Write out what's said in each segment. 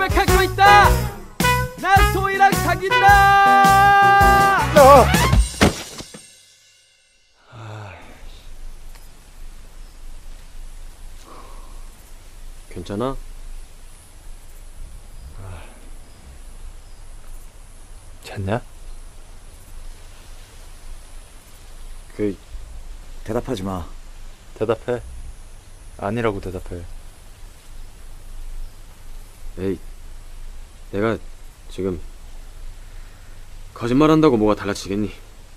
생각하고 있다. 난 소희랑 사귄다. 괜찮아? 잤냐? 대답하지 마. 대답해. 아니라고 대답해. 에이, 내가 지금 거짓말한다고 뭐가 달라지겠니?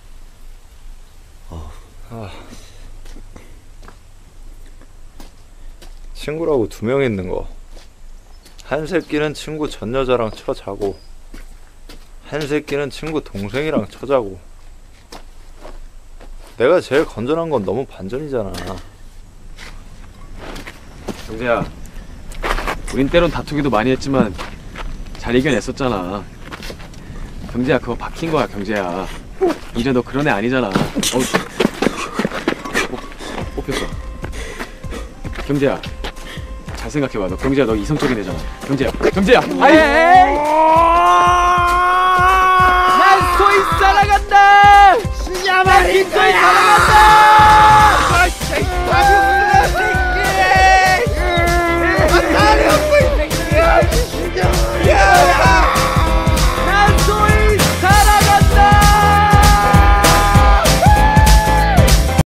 친구라고 2명 있는 거. 한 새끼는 친구 전 여자랑 쳐자고, 한 새끼는 친구 동생이랑 쳐자고. 내가 제일 건전한 건 너무 반전이잖아. 경재야, 우린 때론 다투기도 많이 했지만 잘 이겨냈었잖아. 경재야, 그거 박힌 거야. 경재야, 이제 너 그런 애 아니잖아. 뽑혔어. 경재야, 잘 생각해봐. 너 경재야, 너 이성적인 애잖아. 경재야, 경재야. 아예.